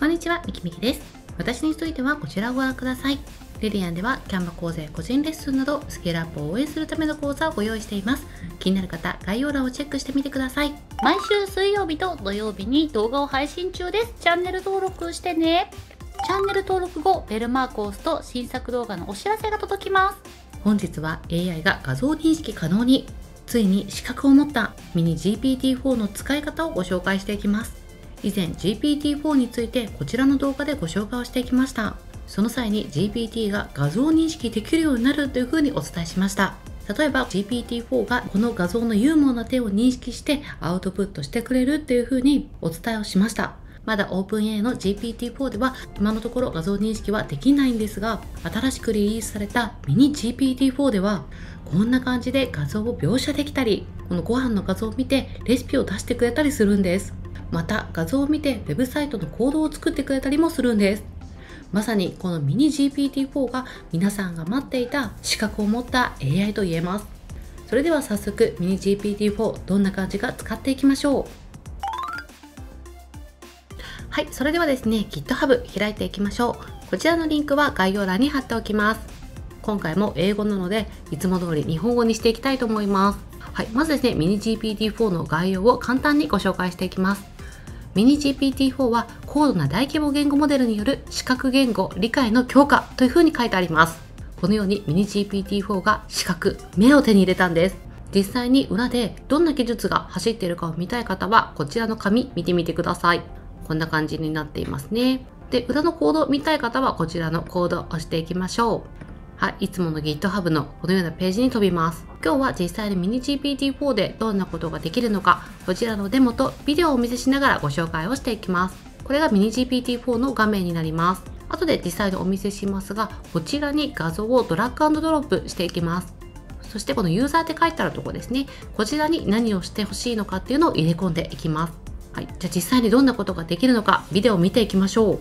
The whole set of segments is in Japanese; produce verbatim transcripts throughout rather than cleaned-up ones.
こんにちは、みきみきです。私についてはこちらをご覧ください。レディアンではキャンバ講座や個人レッスンなどスキルアップを応援するための講座をご用意しています。気になる方、概要欄をチェックしてみてください。毎週水曜日と土曜日に動画を配信中です。チャンネル登録してね。チャンネル登録後、ベルマークを押すと新作動画のお知らせが届きます。本日は エーアイ が画像認識可能に、ついに資格を持ったミニ ジーピーティーフォー の使い方をご紹介していきます。以前 ジーピーティーフォー についてこちらの動画でご紹介をしていきました。その際に ジーピーティー が画像認識できるようになるというふうにお伝えしました。例えば ジーピーティーフォー がこの画像のユーモアな点を認識してアウトプットしてくれるというふうにお伝えをしました。まだ オープンエーアイ の ジーピーティーフォー では今のところ画像認識はできないんですが、新しくリリースされたミニ ジーピーティーフォー ではこんな感じで画像を描写できたり、このご飯の画像を見てレシピを出してくれたりするんです。また画像を見てウェブサイトのコードを作ってくれたりもするんです。まさにこのミニ ジーピーティーフォー が皆さんが待っていた資格を持った エーアイ と言えます。それでは早速ミニ ジーピーティーフォー どんな感じか使っていきましょう。はい、それではですね GitHub 開いていきましょう。こちらのリンクは概要欄に貼っておきます。今回も英語なのでいつも通り日本語にしていきたいと思います。はい、まずですねミニ ジーピーティーフォー の概要を簡単にご紹介していきます。ミニ ジーピーティーフォー は高度な大規模言語モデルによる視覚言語理解の強化というふうに書いてあります。このようにミニ ジーピーティーフォー が視覚、目を手に入れたんです。実際に裏でどんな技術が走っているかを見たい方はこちらの紙見てみてください。こんな感じになっていますね。で、裏のコードを見たい方はこちらのコードを押していきましょう。はい、いつもの GitHub のこのようなページに飛びます。今日は実際にミニ ジーピーティーフォー でどんなことができるのか、こちらのデモとビデオをお見せしながらご紹介をしていきます。これがミニ ジーピーティーフォー の画面になります。後で実際にお見せしますが、こちらに画像をドラッグ&ドロップしていきます。そしてこのユーザーって書いてあるところですね。こちらに何をしてほしいのかっていうのを入れ込んでいきます。はい、じゃあ実際にどんなことができるのか、ビデオを見ていきましょう。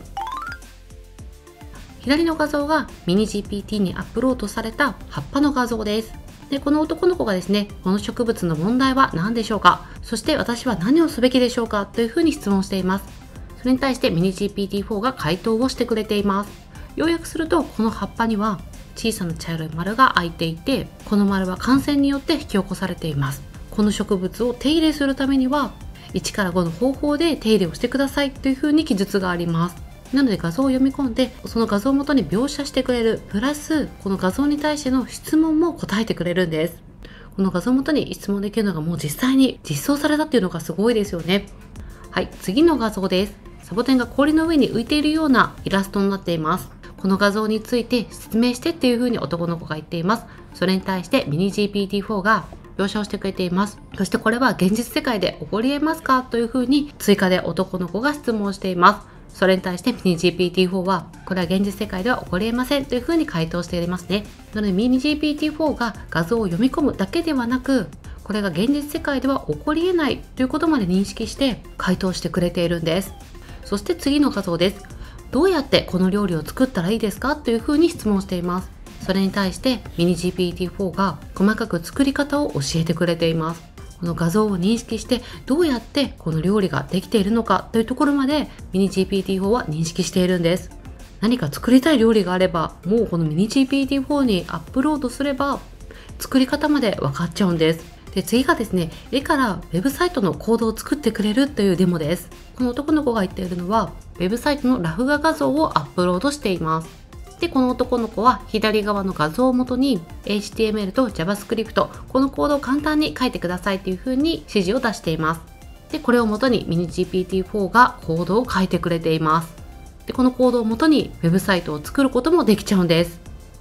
左の画像がミニ ジーピーティー にアップロードされた葉っぱの画像です。で、この男の子がですね、この植物の問題は何でしょうか？そして私は何をすべきでしょうか？というふうに質問しています。それに対してミニ ジーピーティーフォー が回答をしてくれています。要約すると、この葉っぱには小さな茶色い丸が開いていて、この丸は感染によって引き起こされています。この植物を手入れするためには、いちからごの方法で手入れをしてくださいというふうに記述があります。なので画像を読み込んで、その画像をもとに描写してくれる、プラスこの画像に対しての質問も答えてくれるんです。この画像をもとに質問できるのがもう実際に実装されたっていうのがすごいですよね。はい、次の画像です。サボテンが氷の上に浮いているようなイラストになっています。この画像について説明してっていうふうに男の子が言っています。それに対してミニ ジーピーティーフォー が描写をしてくれています。そしてこれは現実世界で起こり得ますかというふうに追加で男の子が質問しています。それに対してミニ ジーピーティーフォー はこれは現実世界では起こり得ませんというふうに回答していますね。なのでミニ ジーピーティーフォー が画像を読み込むだけではなく、これが現実世界では起こり得ないということまで認識して回答してくれているんです。そして次の画像です。どうやってこの料理を作ったらいいですかというふうに質問しています。それに対してミニ ジーピーティーフォー が細かく作り方を教えてくれています。この画像を認識してどうやってこの料理ができているのかというところまでミニ ジーピーティーフォー は認識しているんです。何か作りたい料理があればもうこのミニ ジーピーティーフォー にアップロードすれば作り方まで分かっちゃうんです。で、次がですね、絵からウェブサイトのコードを作ってくれるというデモです。この男の子が言っているのはウェブサイトのラフ画画像をアップロードしています。で、この男の子は左側の画像をもとに エイチティーエムエル と JavaScript このコードを簡単に書いてくださいというふうに指示を出しています。で、これをもとにミニ ジーピーティーフォー がコードを書いてくれています。で、このコードをもとにウェブサイトを作ることもできちゃうんです。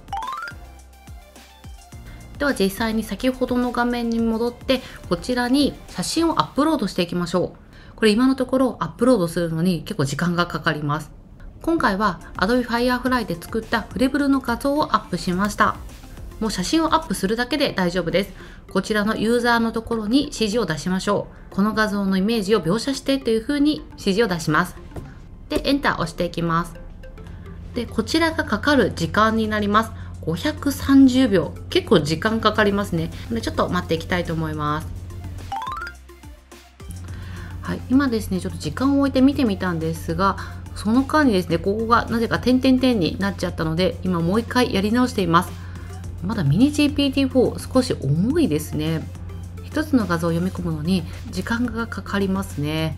では実際に先ほどの画面に戻ってこちらに写真をアップロードしていきましょう。これ今のところアップロードするのに結構時間がかかります。今回は Adobe Firefly で作ったフレブルの画像をアップしました。もう写真をアップするだけで大丈夫です。こちらのユーザーのところに指示を出しましょう。この画像のイメージを描写してというふうに指示を出します。で、エンターを押していきます。で、こちらがかかる時間になります。ごひゃくさんじゅうびょう。結構時間かかりますね。で、ちょっと待っていきたいと思います。はい、今ですね、ちょっと時間を置いて見てみたんですが、 その間にですね、ここがなぜか点々点になっちゃったので、今もう一回やり直しています。まだミニ ジーピーティーフォー 少し重いですね。一つの画像を読み込むのに時間がかかりますね。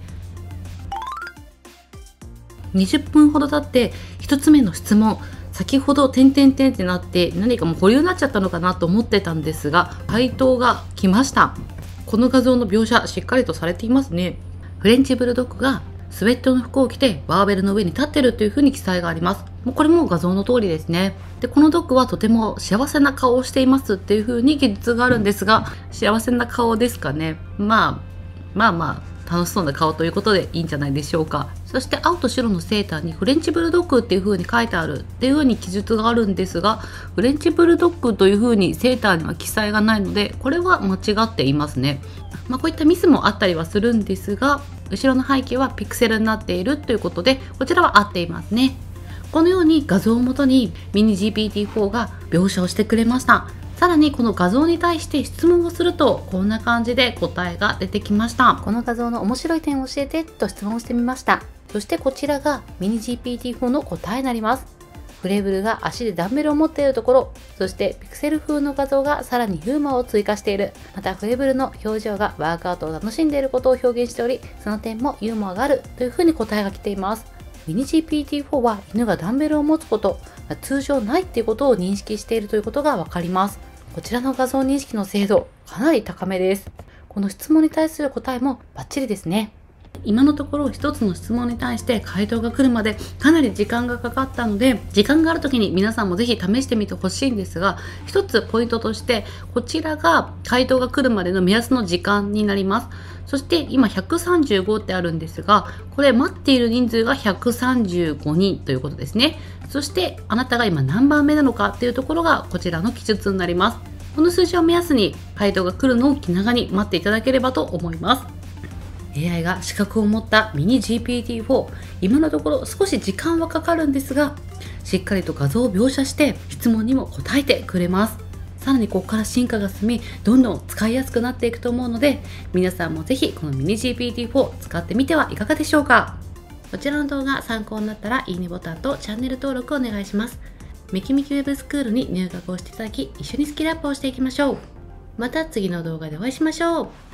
にじゅっぷんほど経ってひとつめの質問、先ほど点々点ってなって何かもう保留になっちゃったのかなと思ってたんですが、回答が来ました。この画像の描写しっかりとされていますね。フレンチブルドッグがスウェットの服を着てバーベルの上に立ってるという風に記載があります。もうこれも画像の通りですね。で、このドッグはとても幸せな顔をしていますっていう風に記述があるんですが、幸せな顔ですかね。まあまあまあ楽しそうな顔ということでいいんじゃないでしょうか。そして青と白のセーターにフレンチブルドッグっていう風に書いてあるっていう風に記述があるんですが、フレンチブルドッグという風にセーターには記載がないので、これは間違っていますね。まあ、こういったミスもあったりはするんですが、後ろの背景はピクセルになっているということで、こちらは合っていますね。このように画像をもとにミニ ジーピーティーフォー が描写をしてくれました。さらにこの画像に対して質問をするとこんな感じで答えが出てきました。この画像の面白い点を教えてと質問してみました。そしてこちらがミニ ジーピーティーフォー の答えになります。フレーブルが足でダンベルを持っているところ、そしてピクセル風の画像がさらにユーモアを追加している。またフレーブルの表情がワークアウトを楽しんでいることを表現しており、その点もユーモアがあるというふうに答えが来ています。ミニ ジーピーティーフォー は犬がダンベルを持つことが通常ないっていうことを認識しているということがわかります。こちらの画像認識の精度、かなり高めです。この質問に対する答えもバッチリですね。今のところ一つの質問に対して回答が来るまでかなり時間がかかったので、時間がある時に皆さんもぜひ試してみてほしいんですが、一つポイントとしてこちらが回答が来るまでの目安の時間になります。そして今ひゃくさんじゅうごってあるんですが、これ待っている人数がひゃくさんじゅうごにんということですね。そしてあなたが今何番目なのかっていうところがこちらの記述になります。この数字を目安に回答が来るのを気長に待っていただければと思います。エーアイ が資格を持ったミニ ジーピーティーフォー、今のところ少し時間はかかるんですが、しっかりと画像を描写して質問にも答えてくれます。さらにここから進化が進み、どんどん使いやすくなっていくと思うので、皆さんもぜひこのミニ ジーピーティーフォー 使ってみてはいかがでしょうか。こちらの動画参考になったらいいねボタンとチャンネル登録お願いします。メキメキウェブスクールに入学をしていただき、一緒にスキルアップをしていきましょう。また次の動画でお会いしましょう。